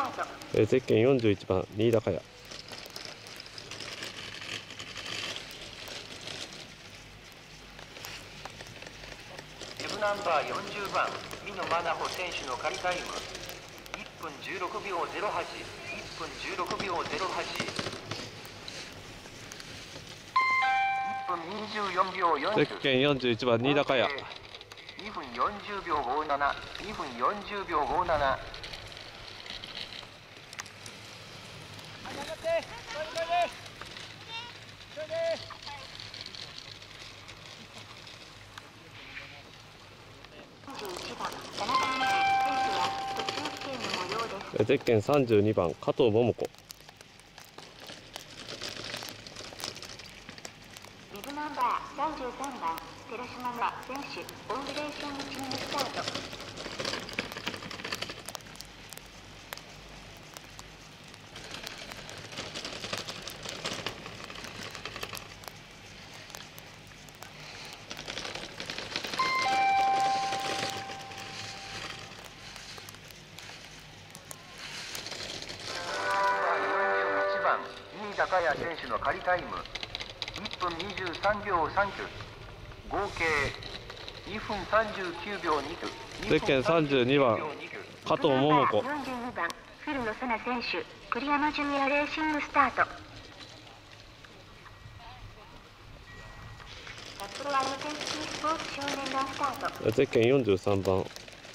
ゼッケン41番新高屋。 ナンバー40番美濃真奈穂選手の仮タイム1分16秒08、1分16秒08、1分24秒40。 ゼッケン41番新高屋。 2分40秒57、2分40秒57。 ゼッケン32番加藤桃子。 ビブナンバー33番寺島村選手オンリレーションチームスタート。 高谷選手の仮タイム1分23秒39、合計2分39秒2。 ゼッケン32番加藤桃子。 42番古野紗奈選手栗山ジュニアレーシングスタート。札幌アルペンスキースポーツ少年団スタート。 ゼッケン43番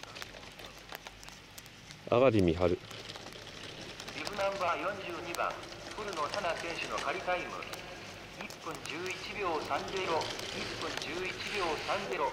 上がり美晴。 ビブナンバー42番古野紗奈選手の仮タイム1分11秒30、1分11秒30。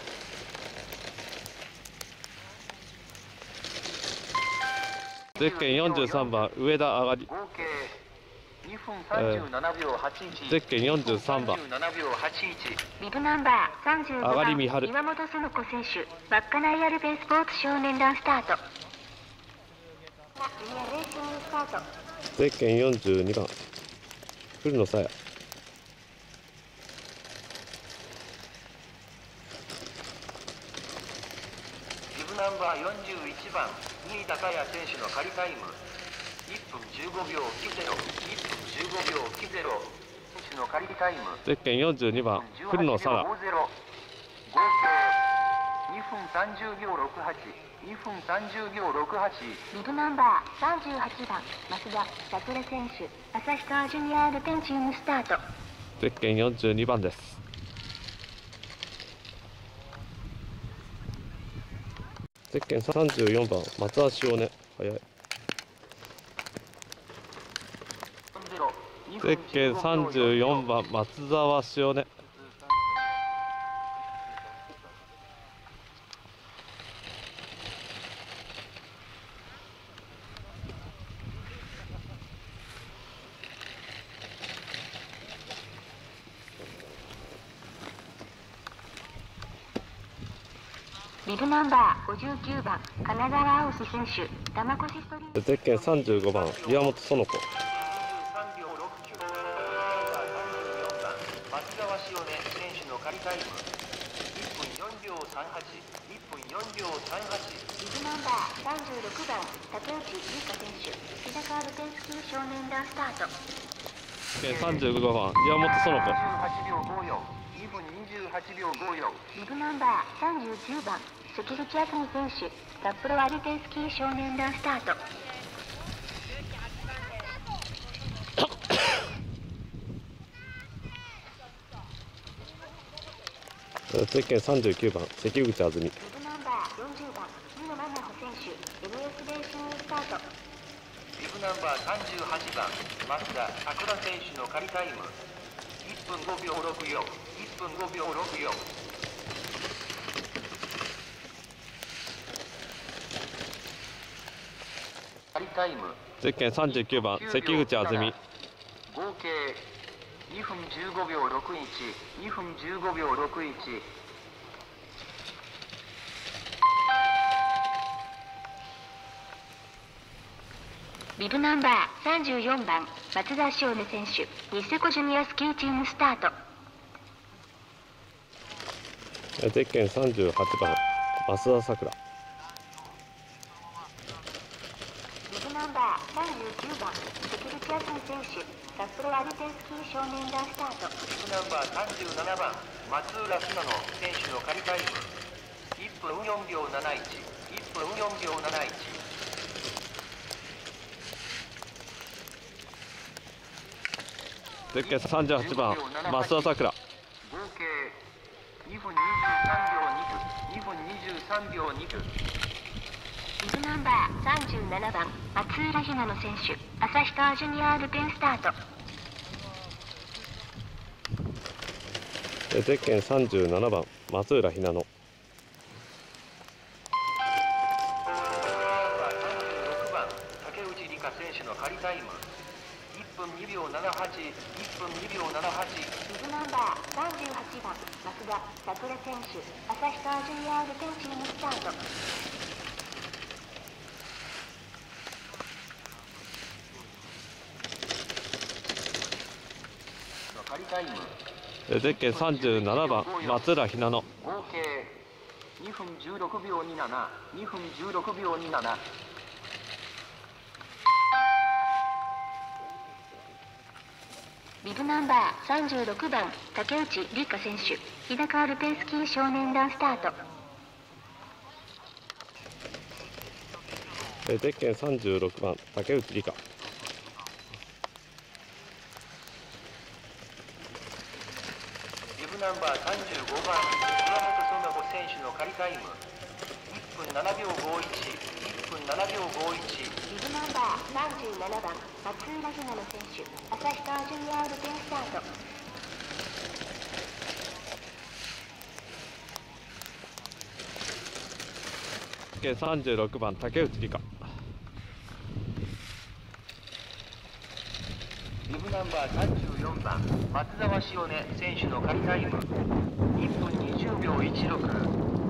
ゼッケン43番上田上がり。 合計2分37秒81。 ゼッケン43番ビブナンバー35 上がり美番晴。 岩本園子選手稚内アルペンスポーツ少年団スタート。ジュニアレーシングスタート。 ゼッケン42番古野紗耶。 ビブナンバー41番新高谷選手の仮タイム1分15秒90、1分15秒90。選手の仮タイムゼッケン42番古野紗奈。 合計2分30秒68、2分30秒68。 ビブナンバー38番増田悟選手旭川ジュニアアルペンチームスタート。 ゼッケン42番です。ゼッケン34番松田潮音早い。ゼッケン34番松沢潮音。 ビブナンバー59番金沢青志選手玉越ストリート。 ゼッケン35番岩本園子。 23秒69。34番松沢潮音選手の仮タイム1分4秒38、1分4秒38。 ビブナンバー36番竹内優香選手日高アルペンスキー少年団スタート。 ゼッケン35番岩本園子。 28秒54、2分28秒54。 ビブナンバー39番関口明美選手札幌アルペンスキー少年団スタート。 ゼッケン39番関口あずみ。 ビブナンバー40番美濃真奈穂選手 MS レーシングスタート。 ビブナンバー38番増田桜選手の仮タイム1分5秒64、1分5秒64。仮タイムゼッケン39番関口あずみ。 合計2分15秒61、2分15秒61。 ビブナンバー34番松田翔音選手ニセコジュニアスキーチームスタート。 ゼッケン38番増田さくら。 ビブブナンバー39番セキュリティアスン選手札幌アルペンスキー少年団スタート。 ビブナンバー37番松浦ひなの選手の仮タイム1分4秒71、1分4秒71。 ゼッケン38番増田さくら。 合計2分23秒2分、2分23秒2分。 ビブナンバー37番松浦ひなの選手旭川ジュニアアルペンスタート。 ゼッケン37番松浦ひなの。 36番竹内理香選手の仮タイム1分2秒78、1分2秒78。 ビブナンバー38番増田さくら選手旭川ジュニアアルペンチームスタート。 仮タイムゼッケン37番松浦ひなの。 合計2分16秒27、2分16秒27。 ビブナンバー36番竹内理香選手日高アルペンスキー少年団スタート。 ゼッケン36番竹内理香。 ビブナンバー35番岩本園子選手の仮タイム1分7秒51、1分7秒51。 ビブナンバー37番松浦ひなの選手旭川ジュニアアルペンスタート。 ゼッケン36番竹内理香。 ビブナンバー34番松沢しおね選手の仮タイム1分20秒16、